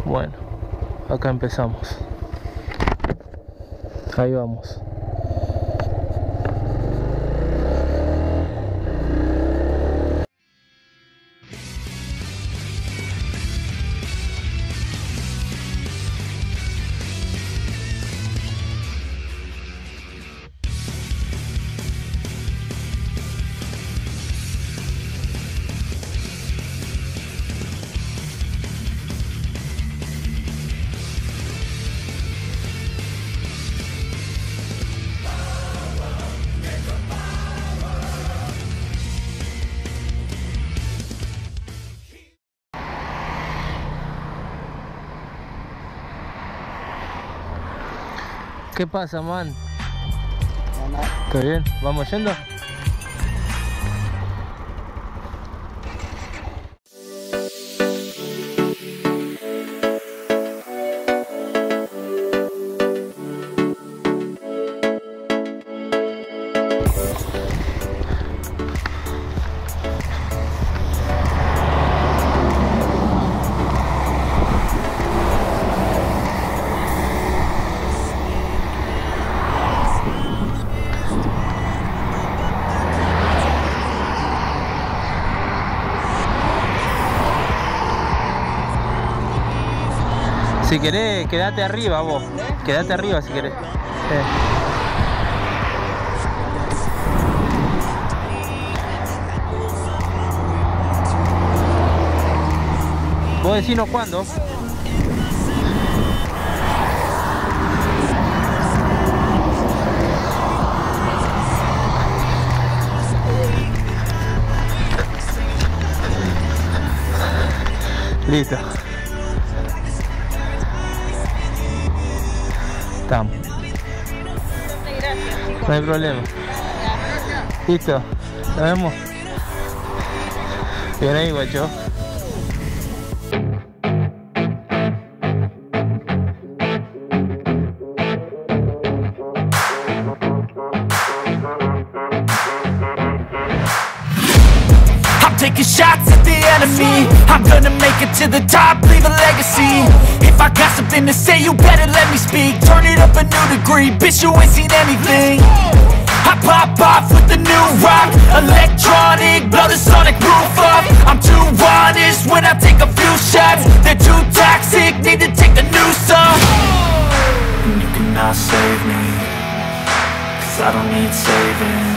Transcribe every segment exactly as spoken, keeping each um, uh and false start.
Bueno, acá empezamos. Ahí vamos. ¿Qué pasa, man? ¿Todo bien? ¿Vamos yendo? Si querés, quédate arriba vos. Quédate arriba si querés. Eh. Vos decinos cuándo. Listo. Estamos. No hay problema. Listo. Nos vemos. Bien ahí, guacho. Taking shots at the enemy. I'm gonna make it to the top, leave a legacy. If I got something to say, you better let me speak. Turn it up a new degree, bitch, you ain't seen anything. I pop off with the new rock, electronic, blow the sonic roof up. I'm too honest when I take a few shots. They're too toxic, need to take a new song. And you cannot save me, cause I don't need saving.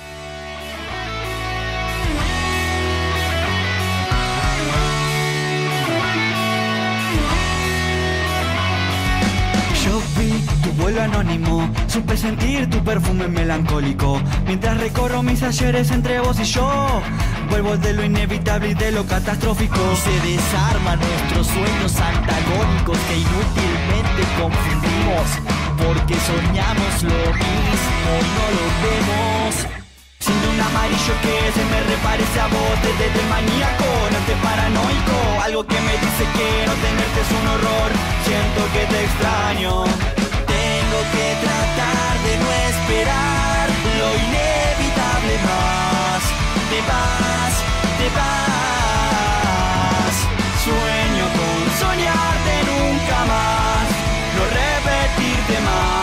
Vuelo anónimo, supe sentir tu perfume melancólico. Mientras recorro mis ayeres entre vos y yo, vuelvo de lo inevitable y de lo catastrófico. Se desarman nuestros sueños antagónicos que inútilmente confundimos, porque soñamos lo mismo y no lo vemos. Siento un amarillo que se me reparece a vos, desde el maníaco, no te paranoico. Algo que me dice que no tenerte es un horror. Siento que te extraño. Tengo que tratar de no esperar lo inevitable más. Te vas, te vas. Sueño con soñarte nunca más, no repetirte más.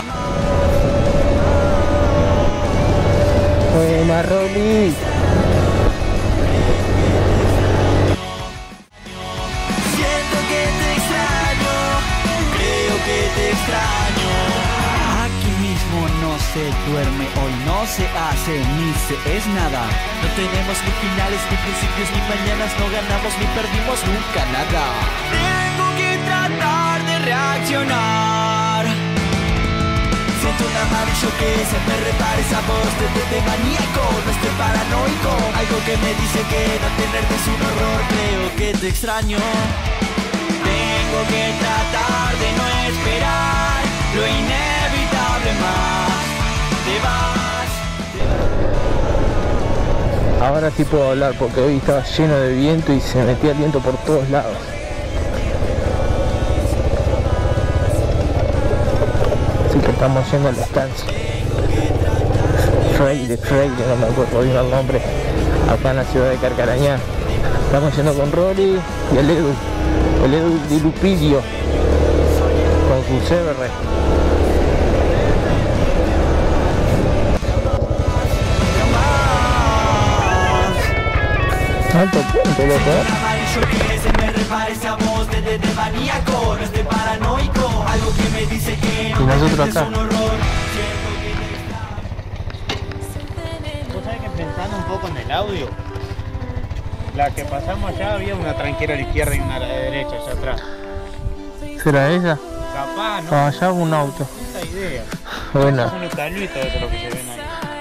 Buena, Rolly. Siento que te extraño, creo que te extraño. Aquí mismo no se duerme, hoy no se hace ni se es nada. No tenemos ni finales, ni principios, ni mañanas. No ganamos ni perdimos nunca nada. Tengo que tratar de reaccionar. Siento un amarillo que se me reparece a vos, desde de maníaco, no estoy paranoico. Algo que me dice que no tenerte es un horror. Creo que te extraño. Tengo que tratar de no esperar lo inevitable más. Te vas, te vas. Ahora sí puedo hablar porque hoy estaba lleno de viento y se metía el viento por todos lados. Así que estamos yendo a la estancia Freire, Freire, no me acuerdo bien el nombre, acá en la ciudad de Carcarañá. Estamos yendo con Rory y el Edu, el Edu Di Lupidio. crucé, berré. Alto puente, loco. Amarillo que se me reparece a vos, desde de maníaco, no estoy paranoico, algo que me dice que no, y nosotros es acá. un horror. Vos sabés que pensando un poco en el audio, la que pasamos allá había una tranquera a la izquierda y una a la derecha allá atrás. ¿Será esa? Capaz, ¿no? Ah, allá un auto. Esa idea. Bueno, Son los calvitos, eso es lo que se ven ahí.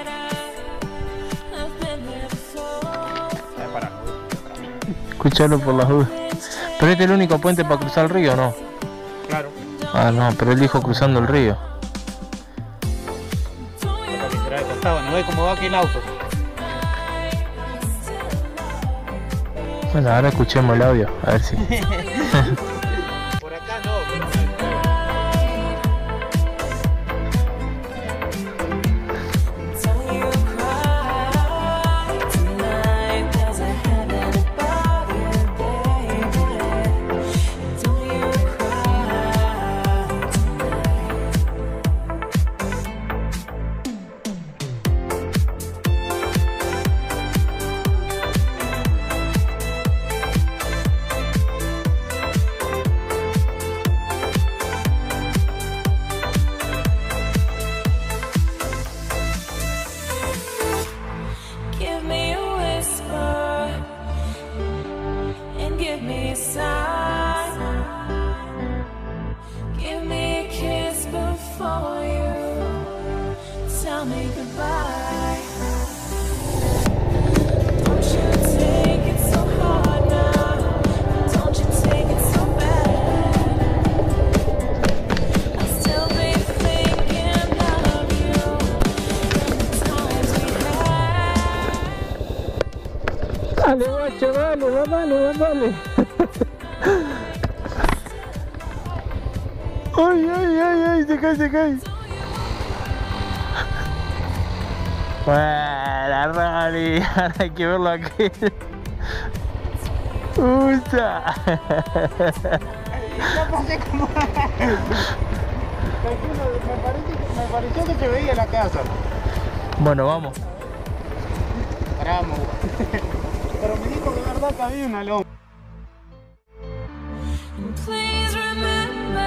Es para escuchalo por las dudas. Pero este es el único puente para cruzar el río, ¿no? claro. Ah, no, pero él dijo cruzando el río. Para que será de costado, ¿no ves cómo va aquí el auto? Bueno, ahora escuchemos el audio, a ver si. Por acá no, pero... Dale, guacho, dale, dale, dale. Ay, ay, ay, ay, se cae, se cae. Bueno, Rani, ahora hay que verlo aquí. Usa. No pasé como... me, pareció, me pareció que se veía la casa. Bueno, vamos. Paramos. Pero me dijo que de verdad que había una loma. Please remember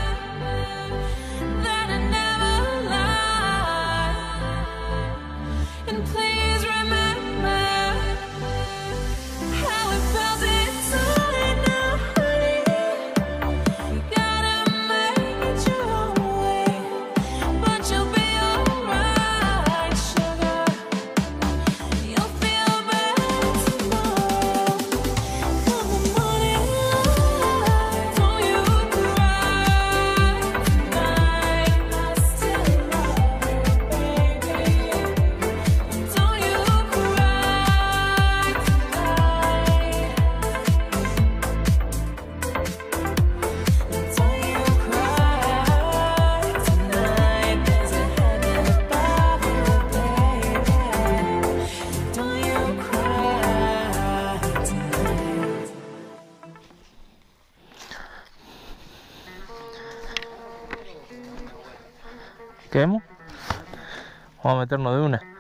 that I never lied. And please remember how it felt inside now, honey. You gotta make it your own way, but you'll be alright, sugar. You'll feel better tomorrow. Come the morning light, don't you cry tonight. I still love you, baby. Don't you cry tonight. Don't you cry tonight. There's a heaven above you, baby. Don't you cry tonight. ¿Qué vemos? Vamos a meternos de una.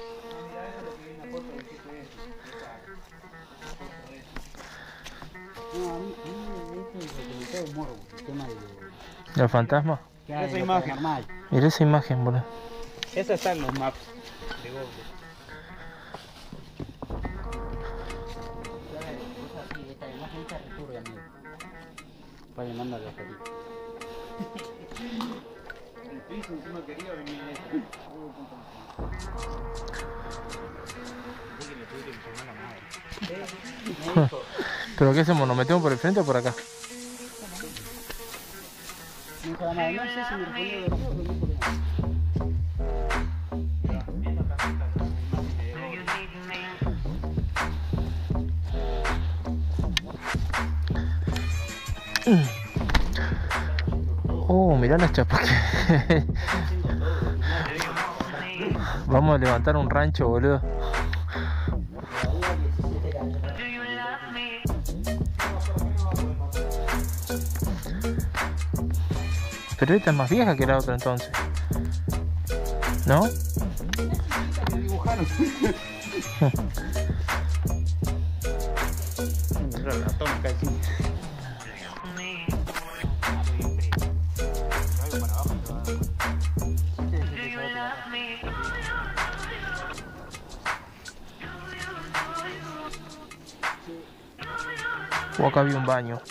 ¿El fantasma? Esa imagen. Mira esa imagen, boludo. Esa está en los maps de Google. El piso encima quería venir esto. ¿Pero qué hacemos? ¿Nos metemos por el frente o por acá? Oh, mirá las chapas que... Vamos a levantar un rancho, boludo. Pero esta es más vieja que la otra entonces. ¿No? Dibujaron. Un ratón casi. O acá había un baño.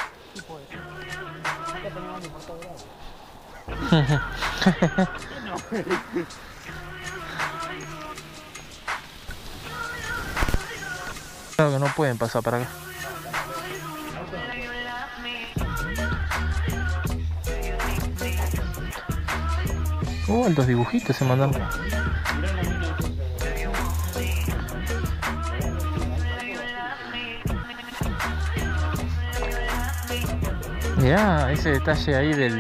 Claro que no pueden pasar para acá. Oh, los dibujitos se mandaron. Mirá ese detalle ahí del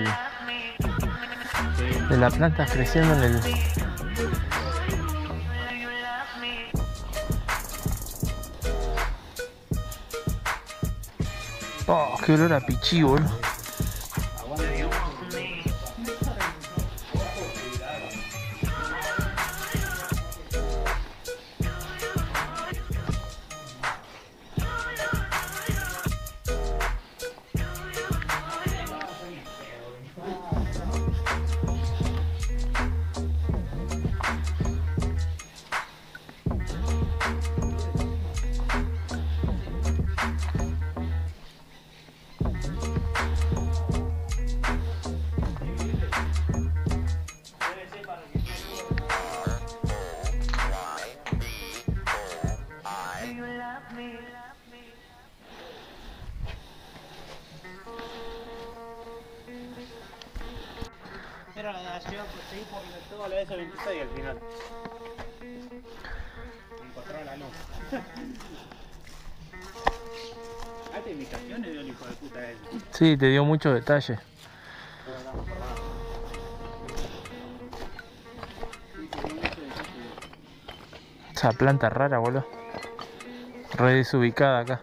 de la planta creciendo en el. Oh, qué olor a pichí, boludo. Era la ciudad, seguí por toda la S veintiséis al final. Encontró la luz. Altas indicaciones dio el hijo de puta ese. Sí, te dio muchos detalles. Esa planta rara, boludo. Re desubicada acá.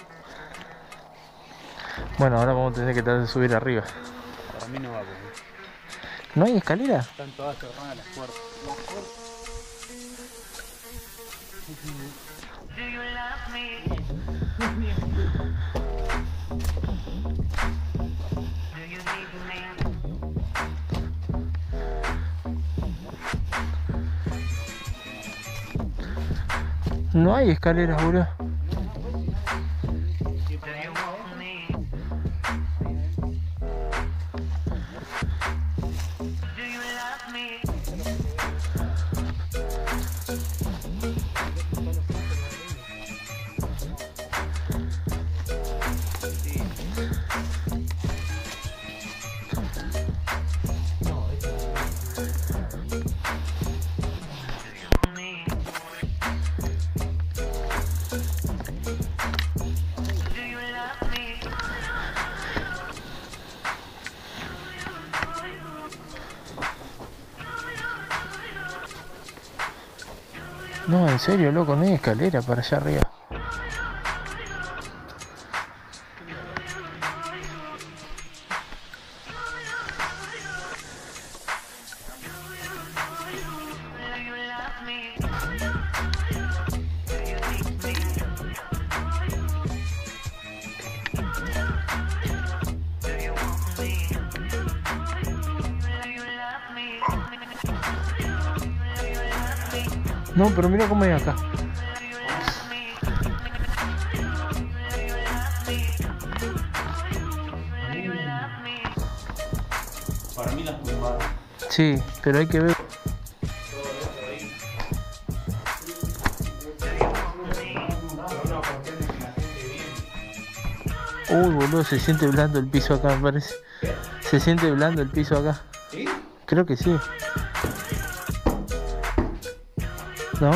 Bueno, ahora vamos a tener que tratar de subir arriba. Para mí no va, porque ¿No hay escalera? están todas cerradas las puertas. Las puertas. No hay escaleras, boludo. No, en serio, loco, no hay escalera para allá arriba. No, pero mira cómo hay acá. Para mí las tumbaron. Sí, pero hay que ver. Uy, boludo, se siente blando el piso acá, me parece. Se siente blando el piso acá. ¿Sí? Creo que sí. ¿No?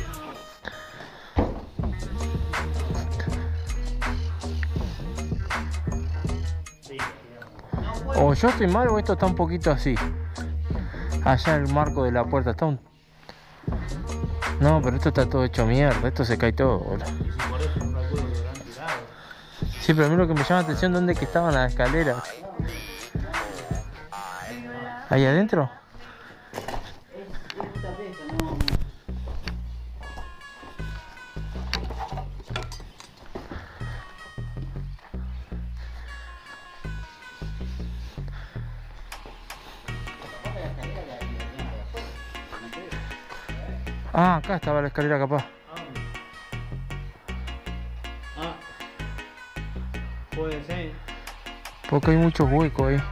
O yo estoy mal o esto está un poquito así. Allá el marco de la puerta está un... No, pero esto está todo hecho mierda. Esto se cae todo, boludo. Sí, pero a mí lo que me llama la atención es dónde que estaban las escaleras. ¿Ahí adentro? Ah, acá estaba la escalera capaz. Ah, puede ser. Porque hay muchos huecos ahí.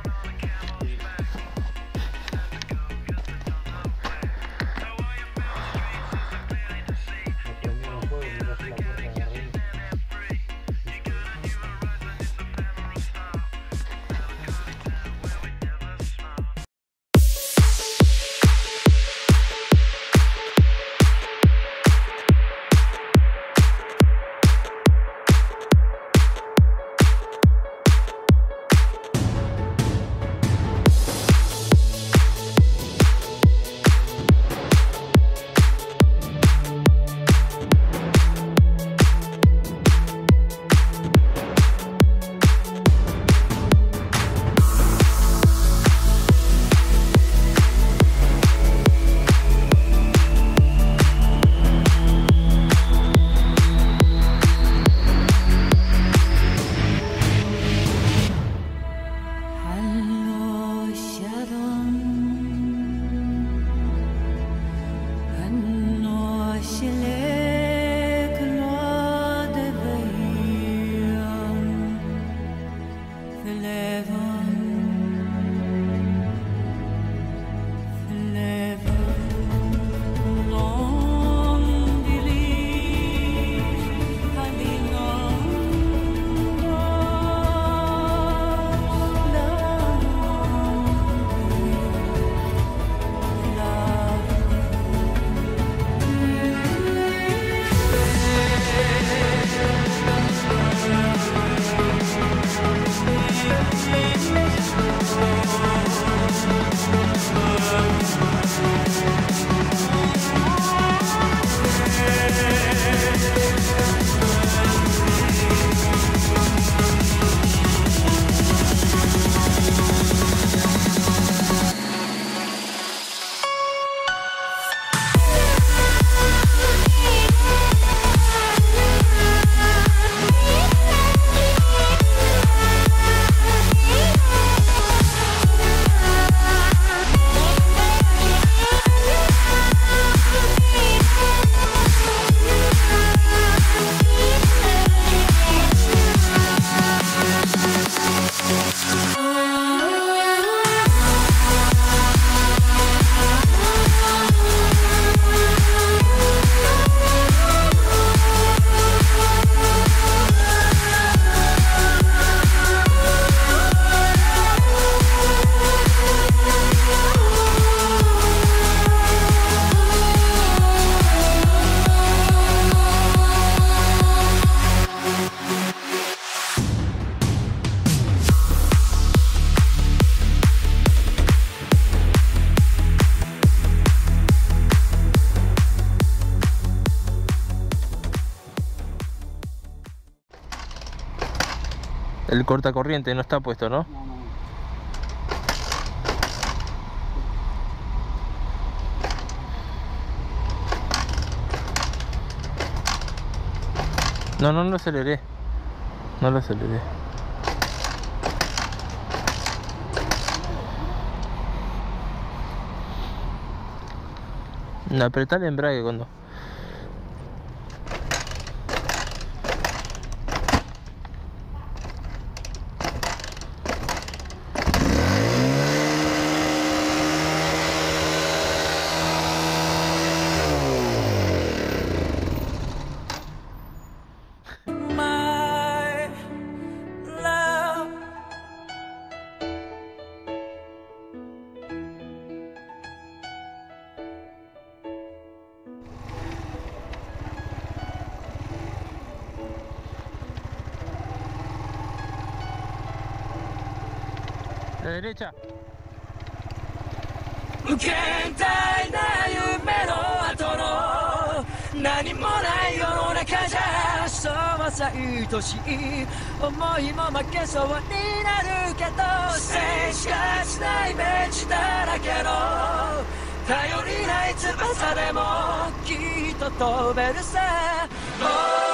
El cortacorriente no está puesto, ¿no? No, no, no lo aceleré. No lo aceleré. No, apretá el embrague cuando... La derecha. 無限大な夢の後の何もない世の中じゃそうさ愛しい思いも負けそうになるけど静止しかしないイメージだらだけど頼りない翼でもきっと飛べるさ、oh